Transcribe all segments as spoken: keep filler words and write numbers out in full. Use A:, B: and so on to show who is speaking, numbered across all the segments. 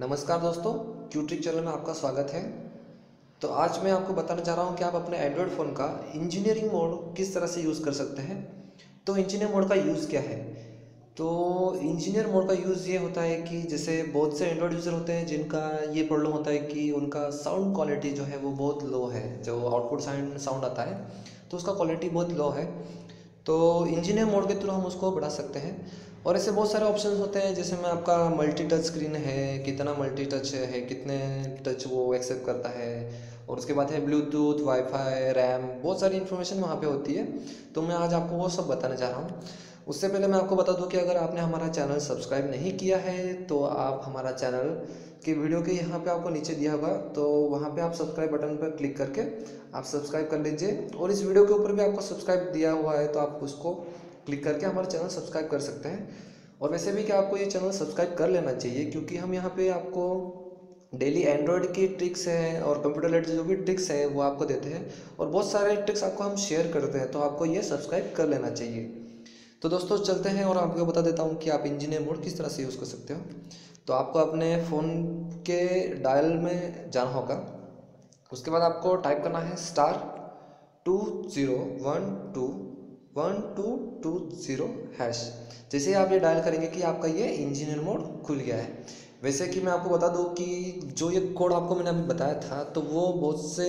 A: नमस्कार दोस्तों, क्यूट्रिक चैनल में आपका स्वागत है। तो आज मैं आपको बताना चाह रहा हूँ कि आप अपने एंड्रॉयड फ़ोन का इंजीनियरिंग मोड किस तरह से यूज़ कर सकते हैं। तो इंजीनियर मोड का यूज़ क्या है? तो इंजीनियर मोड का यूज़ ये होता है कि जैसे बहुत से एंड्रॉयड यूज़र होते हैं जिनका ये प्रॉब्लम होता है कि उनका साउंड क्वालिटी जो है वो बहुत लो है, जो आउटपुट साउंड साउंड आता है तो उसका क्वालिटी बहुत लो है। तो इंजीनियर मोड के थ्रू हम उसको बढ़ा सकते हैं। और ऐसे बहुत सारे ऑप्शंस होते हैं, जैसे में आपका मल्टी टच स्क्रीन है, कितना मल्टी टच है, कितने टच वो एक्सेप्ट करता है, और उसके बाद है ब्लूटूथ, वाईफाई, रैम, बहुत सारी इन्फॉर्मेशन वहाँ पे होती है। तो मैं आज आपको वो सब बताने जा रहा हूँ। उससे पहले मैं आपको बता दूं कि अगर आपने हमारा चैनल सब्सक्राइब नहीं किया है तो आप हमारा चैनल के वीडियो के यहाँ पे आपको नीचे दिया होगा, तो वहाँ पे आप सब्सक्राइब बटन पर क्लिक करके आप सब्सक्राइब कर लीजिए। और इस वीडियो के ऊपर भी आपको सब्सक्राइब दिया हुआ है तो आप उसको क्लिक करके हमारा चैनल सब्सक्राइब कर सकते हैं। और वैसे भी क्या आपको ये चैनल सब्सक्राइब कर लेना चाहिए, क्योंकि हम यहाँ पे आपको डेली एंड्रॉयड की ट्रिक्स हैं और कंप्यूटर रिलेटेड जो भी ट्रिक्स हैं वो आपको देते हैं, और बहुत सारे ट्रिक्स आपको हम शेयर करते हैं, तो आपको ये सब्सक्राइब कर लेना चाहिए। तो दोस्तों चलते हैं और आपको बता देता हूँ कि आप इंजीनियर मोड किस तरह से यूज़ कर सकते हो। तो आपको अपने फ़ोन के डायल में जाना होगा। उसके बाद आपको टाइप करना है star two zero one two one two two zero hash. जैसे ही आप ये डायल करेंगे कि आपका ये इंजीनियर मोड खुल गया है। वैसे कि मैं आपको बता दूं कि जो ये कोड आपको मैंने अभी बताया था तो वो बहुत से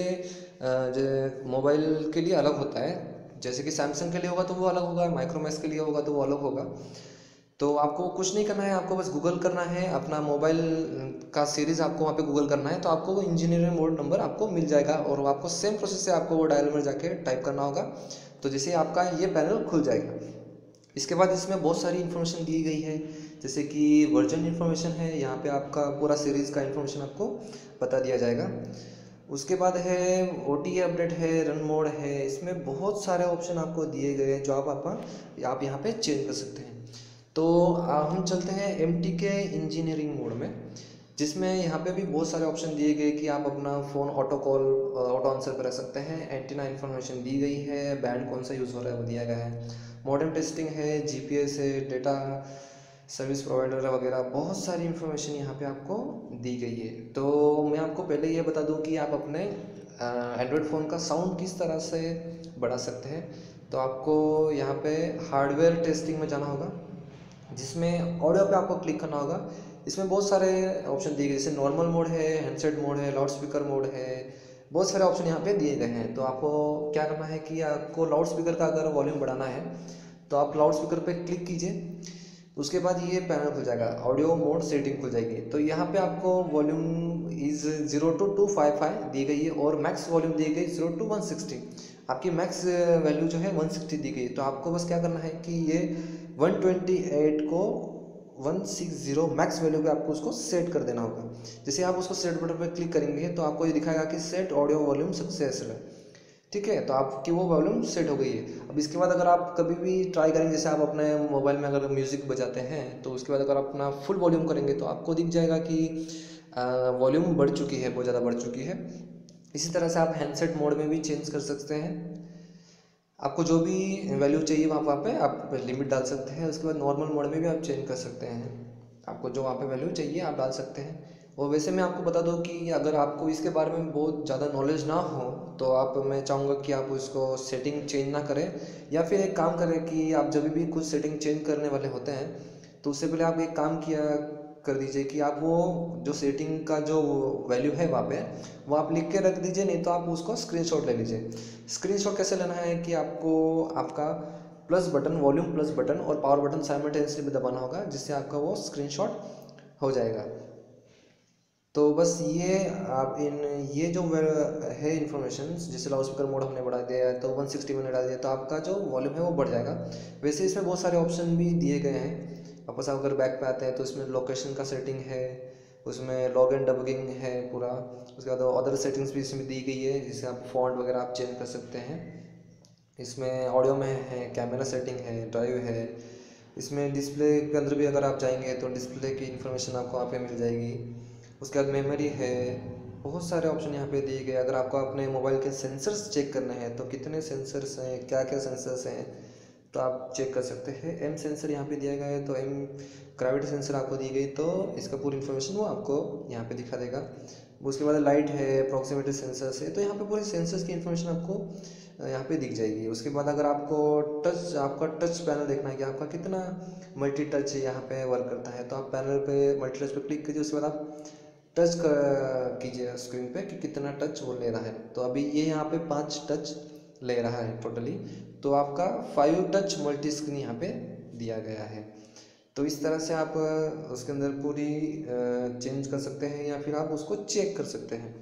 A: जो मोबाइल के लिए अलग होता है। जैसे कि सैमसंग के लिए होगा तो वो अलग होगा, माइक्रोमैक्स के लिए होगा तो वो अलग होगा। तो आपको कुछ नहीं करना है, आपको बस गूगल करना है, अपना मोबाइल का सीरीज़ आपको वहाँ पे गूगल करना है, तो आपको वो इंजीनियरिंग मोड नंबर आपको मिल जाएगा, और वो आपको सेम प्रोसेस से आपको वो डायल में जाके टाइप करना होगा। तो जैसे आपका ये पैनल खुल जाएगा। इसके बाद इसमें बहुत सारी इन्फॉर्मेशन दी गई है, जैसे कि वर्जन इन्फॉर्मेशन है, यहाँ पे आपका पूरा सीरीज़ का इन्फॉर्मेशन आपको बता दिया जाएगा। उसके बाद है ओ टी अपडेट है, रन मोड है, इसमें बहुत सारे ऑप्शन आपको दिए गए हैं जो आप आप, आप यहाँ पे चेंज कर सकते हैं। तो आ, हम चलते हैं M T K engineering mode में, जिसमें यहाँ पे भी बहुत सारे ऑप्शन दिए गए कि आप अपना phone auto call, auto answer पर रख सकते हैं, एंटीना इन्फॉर्मेशन दी गई है, बैंड कौन सा यूज़ हो रहा है वो दिया गया है, मॉडेम टेस्टिंग है, जी पी एस है, डेटा सर्विस प्रोवाइडर वगैरह, बहुत सारी इन्फॉर्मेशन यहाँ पे आपको दी गई है। तो मैं आपको पहले ये बता दूँ कि आप अपने एंड्रॉयड फ़ोन का साउंड किस तरह से बढ़ा सकते हैं। तो आपको यहाँ पे हार्डवेयर टेस्टिंग में जाना होगा, जिसमें ऑडियो पे आपको क्लिक करना होगा। इसमें बहुत सारे ऑप्शन दिए गए, जैसे नॉर्मल मोड है, हैंडसेट मोड है, लाउड स्पीकर मोड है, बहुत सारे ऑप्शन यहाँ पे दिए गए हैं। तो आपको क्या करना है कि आपको लाउड स्पीकर का अगर वॉल्यूम बढ़ाना है तो आप लाउड स्पीकर पे क्लिक कीजिए। उसके बाद ये पैनल खुल जाएगा, ऑडियो मोड सेटिंग खुल जाएगी। तो यहाँ पे आपको volume is zero two two five five दी गई है, और मैक्स वॉल्यूम दी गई जीरो टू वन सिक्सटी। आपकी मैक्स वैल्यू जो है वन सिक्सटी दी गई। तो आपको बस क्या करना है कि ये वन ट्वेंटी एट को वन सिक्सटी मैक्स वैल्यू पे आपको उसको सेट कर देना होगा। जैसे आप उसको सेट बटन पर क्लिक करेंगे तो आपको ये दिखाएगा कि सेट ऑडियो वॉल्यूम सक्सेसफुल है। ठीक है, तो आपकी वो वॉल्यूम सेट हो गई है। अब इसके बाद अगर आप कभी भी ट्राई करेंगे, जैसे आप अपने मोबाइल में अगर म्यूज़िक बजाते हैं तो उसके बाद अगर आप अपना फुल वॉल्यूम करेंगे तो आपको दिख जाएगा कि वॉल्यूम बढ़ चुकी है, बहुत ज़्यादा बढ़ चुकी है। इसी तरह से आप हैंडसेट मोड में भी चेंज कर सकते हैं। आपको जो भी वैल्यू चाहिए वहाँ वहाँ पे आप लिमिट डाल सकते हैं। उसके बाद नॉर्मल मोड में भी आप चेंज कर सकते हैं, आपको जो वहाँ पे वैल्यू चाहिए आप डाल सकते हैं। और वैसे मैं आपको बता दूं कि अगर आपको इसके बारे में बहुत ज़्यादा नॉलेज ना हो तो आप, मैं चाहूँगा कि आप उसको सेटिंग चेंज ना करें, या फिर एक काम करें कि आप जब भी कुछ सेटिंग चेंज करने वाले होते हैं तो उससे पहले आप एक काम किया कर दीजिए कि आप वो जो सेटिंग का जो वैल्यू है वहाँ पे वो आप लिख के रख दीजिए, नहीं तो आप उसको स्क्रीनशॉट ले लीजिए। स्क्रीनशॉट कैसे लेना है कि आपको आपका plus button, volume plus button और पावर बटन साइमल्टेनियसली दबाना होगा, जिससे आपका वो स्क्रीनशॉट हो जाएगा। तो बस ये आप इन ये जो है इन्फॉर्मेशन, जैसे लाउड स्पीकर मोड हमने बढ़ा दिया है तो वन सिक्सटी मैंने डाल दिया, तो आपका जो वॉल्यूम है वो बढ़ जाएगा। वैसे इसमें बहुत सारे ऑप्शन भी दिए गए हैं। वापस अगर बैक पे आते हैं तो इसमें लोकेशन का सेटिंग है, उसमें लॉग एंड डबिंग है पूरा। उसके बाद अदर सेटिंग्स भी इसमें दी गई है, जिससे आप फॉन्ट वगैरह आप चेंज कर सकते हैं। इसमें ऑडियो में है, कैमरा सेटिंग है, ड्राइव है। इसमें डिस्प्ले के अंदर भी अगर आप जाएंगे तो डिस्प्ले की इन्फॉर्मेशन आपको वहाँ पे मिल जाएगी। उसके बाद मेमोरी है, बहुत सारे ऑप्शन यहाँ पे दिए गए। अगर आपको अपने मोबाइल के सेंसर्स चेक करने हैं तो कितने सेंसर्स हैं, क्या क्या सेंसर्स हैं, तो आप चेक कर सकते हैं। एम सेंसर यहाँ पे दिया गया है, तो एम ग्रेविटी सेंसर आपको दी गई, तो इसका पूरी इन्फॉर्मेशन वो आपको यहाँ पे दिखा देगा। उसके बाद लाइट है, प्रॉक्सिमिटी सेंसर्स है, तो यहाँ पे पूरे सेंसर्स की इन्फॉर्मेशन आपको यहाँ पे दिख जाएगी। उसके बाद अगर आपको टच आपका टच पैनल देखना है कि आपका कितना मल्टी टच यहाँ पे वर्क करता है, तो आप पैनल पे मल्टी टच पे क्लिक कीजिए। उसके बाद आप टच कीजिए स्क्रीन पे कि कितना टच वो ले रहा है। तो अभी ये यहाँ पे पाँच टच ले रहा है टोटली, तो आपका फाइव टच मल्टी स्क्रीन यहाँ पे दिया गया है। तो इस तरह से आप उसके अंदर पूरी चेंज कर सकते हैं या फिर आप उसको चेक कर सकते हैं।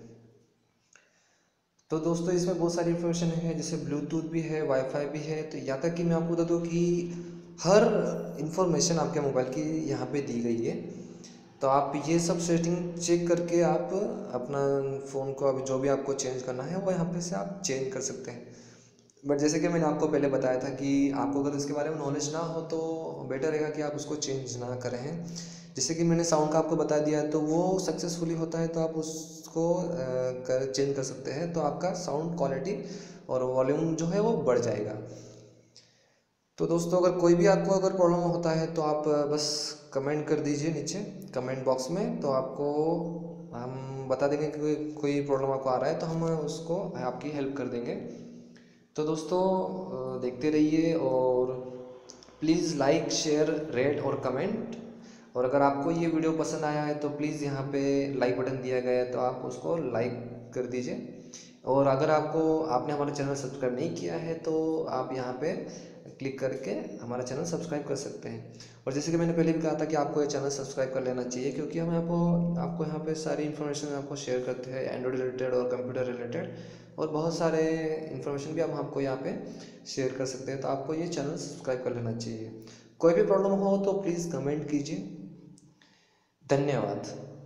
A: तो दोस्तों इसमें बहुत सारी इन्फॉर्मेशन है, जैसे ब्लूटूथ भी है, वाईफाई भी है। तो यहाँ तक कि मैं आपको बता दूँ कि हर इंफॉर्मेशन आपके मोबाइल की यहाँ पे दी गई है। तो आप ये सब सेटिंग चेक करके आप अपना फ़ोन को अभी जो भी आपको चेंज करना है वो यहाँ पे से आप चेंज कर सकते हैं। बट जैसे कि मैंने आपको पहले बताया था कि आपको अगर इसके बारे में नॉलेज ना हो तो बेटर रहेगा कि आप उसको चेंज ना करें। जैसे कि मैंने साउंड का आपको बता दिया, तो वो सक्सेसफुली होता है तो आप उसको कर चेंज कर सकते हैं, तो आपका साउंड क्वालिटी और वॉल्यूम जो है वो बढ़ जाएगा। तो दोस्तों अगर कोई भी आपको अगर प्रॉब्लम होता है तो आप बस कमेंट कर दीजिए नीचे कमेंट बॉक्स में, तो आपको हम बता देंगे कि कोई प्रॉब्लम आपको आ रहा है तो हम उसको आपकी हेल्प कर देंगे। तो दोस्तों देखते रहिए और प्लीज़ लाइक शेयर रेट और कमेंट। और अगर आपको ये वीडियो पसंद आया है तो प्लीज़ यहाँ पे लाइक बटन दिया गया है तो आप उसको लाइक कर दीजिए। और अगर आपको आपने हमारा चैनल सब्सक्राइब नहीं किया है तो आप यहाँ पे क्लिक करके हमारा चैनल सब्सक्राइब कर सकते हैं। और जैसे कि मैंने पहले भी कहा था कि आपको ये चैनल सब्सक्राइब कर लेना चाहिए, क्योंकि हम आपको आपको यहाँ पे सारी इन्फॉर्मेशन आपको शेयर करते हैं एंड्रॉइड रिलेटेड और कंप्यूटर रिलेटेड, और बहुत सारे इन्फॉर्मेशन भी हम आपको यहाँ पे शेयर कर सकते हैं। तो आपको ये चैनल सब्सक्राइब कर लेना चाहिए। कोई भी प्रॉब्लम हो तो प्लीज़ कमेंट कीजिए। धन्यवाद।